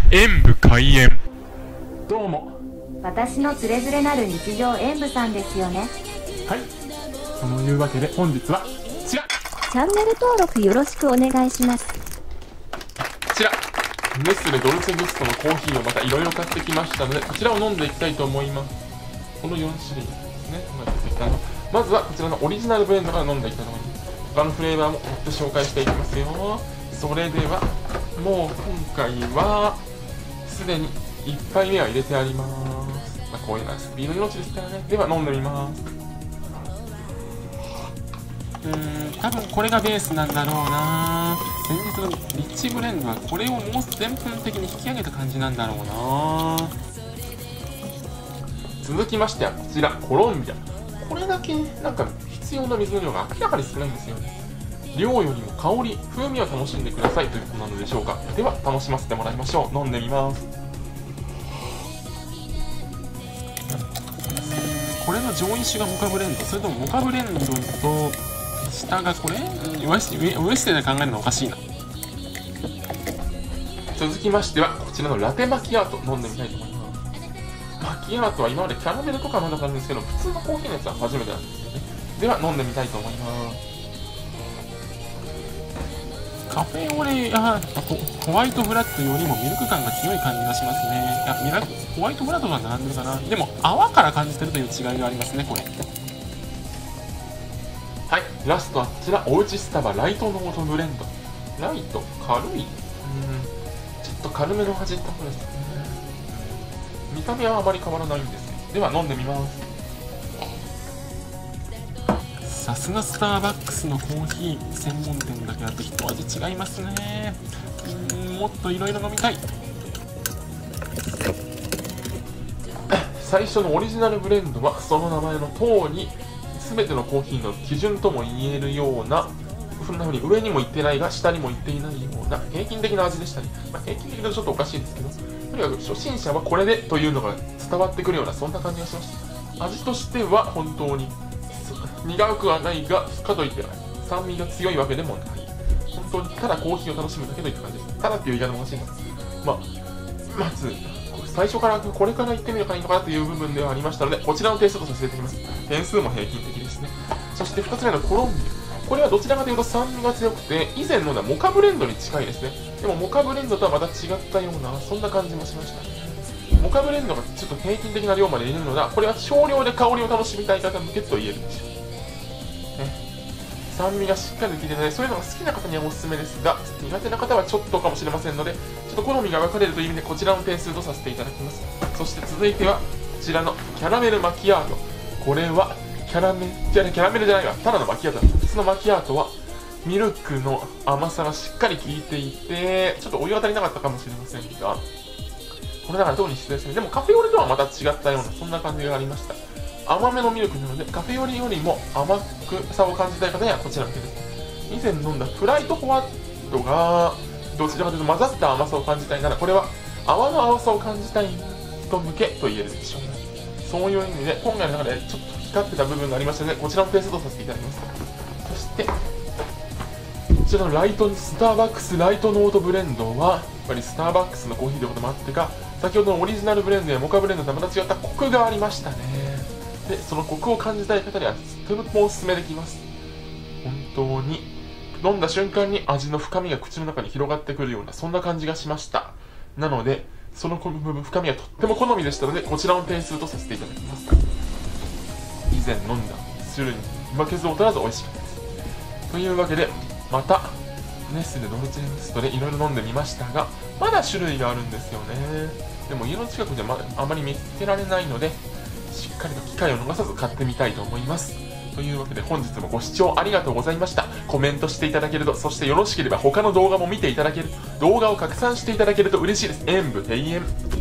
演武開演。 どうも。 私のつれづれなる日常演武さんですよね。 はい。そのいうわけで本日はこちら。 チャンネル登録よろしくお願いします。 こちら。ネスレドルチェグストのコーヒーをまたいろいろ買ってきましたので、こちらを飲んでいきたいと思います。この4種類ですね。まずはこちらのオリジナルブレンドから飲んでいきたいと思います。他のフレーバーも追って紹介していきますよ。それでは、もう今回はすでに1杯目は入れてあります。こういうのはスピード命ですからね。では飲んでみます。多分これがベースなんだろうな。先日のリッチブレンドはこれをもう全分的に引き上げた感じなんだろうな。続きましてはこちら、コロンビア。これだけなんか必要な水の量が明らかに少ないんですよね。量よりも香り、風味を楽しんでくださいということなのでしょうか。では楽しませてもらいましょう。飲んでみます。これの上位種がモカブレンド、それともモカブレンドと下がこれ、上捨てで考えるのおかしいな。続きましてはこちらのラテマキアート飲んでみたいと思います。マキアートは今までキャラメルとか飲んだ感じですけど、普通のコーヒーのやつは初めてなんですよね。では飲んでみたいと思います。カフェオレやホワイトブラッドよりもミルク感が強い感じがしますね。いや、ホワイトブラッドが並んでるかな。でも泡から感じてるという違いがありますね、これ。はい、ラストはこちら、おうちスタバライトノートブレンド。ライト、軽い。ちょっと軽めの味ってことですね。見た目はあまり変わらないんですね。では飲んでみます。さすがスターバックスのコーヒー専門店だけあって一味違いますね。もっといろいろ飲みたい。最初のオリジナルブレンドはその名前の通り全てのコーヒーの基準とも言えるような、そんな風に上にも行ってないが下にも行っていないような平均的な味でしたね。平均的だとちょっとおかしいですけど、とにかく初心者はこれでというのが伝わってくるようなそんな感じがしました。味としては本当に苦くはないが、かといって酸味が強いわけでもない。本当にただコーヒーを楽しむだけといった感じです。ただっていう言い方もおかしいんです。まず最初からこれから言ってみればいいのかなという部分ではありましたので、こちらの点数とさせていただきます。点数も平均的ですね。そして2つ目のコロンビア。これはどちらかというと酸味が強くて、以前のモカブレンドに近いですね。でもモカブレンドとはまた違ったような、そんな感じもしました。モカブレンドがちょっと平均的な量まで入れるのだ、これは少量で香りを楽しみたい方向けと言えるでしょう。酸味がしっかり効いてて、そういうのが好きな方にはおすすめですが、苦手な方はちょっとかもしれませんので、ちょっと好みが分かれるという意味でこちらの点数とさせていただきます。そして続いてはこちらのキャラメルマキアート。これはキャラメルじゃないわ、ただのマキアートだ。普通のマキアートはミルクの甘さがしっかり効いていて、ちょっとお湯が足りなかったかもしれませんが、これだから特に失礼ですね。でもカフェオレとはまた違ったようなそんな感じがありました。甘めのミルクなので、カフェオレよりも甘くさを感じたい方にはこちら向けです。以前飲んだフライトホワットがどちらかというと混ざった甘さを感じたいなら、これは泡の青さを感じたい人向けと言えるでしょう。そういう意味で今回の中でちょっと光ってた部分がありましたので、こちらの点数とさせていただきます。そしてこちらのスターバックスライトノートブレンドはやっぱりスターバックスのコーヒーということもあってか、先ほどのオリジナルブレンドやモカブレンドとはまた違ったコクがありましたね。で、そのコクを感じたい方にはとてもおすすめできます。本当に飲んだ瞬間に味の深みが口の中に広がってくるようなそんな感じがしました。なのでその深みはとっても好みでしたので、こちらの点数とさせていただきます。以前飲んだ種類に負けず劣らず美味しかったです。というわけでまたネスレドルチェグストでいろいろ飲んでみましたが、まだ種類があるんですよね。でも家の近くであまり見つけられないので、しっかりと機会を逃さず買ってみたいと思います。というわけで本日もご視聴ありがとうございました。コメントしていただけると、そしてよろしければ他の動画も見ていただける、動画を拡散していただけると嬉しいです。演武閉園。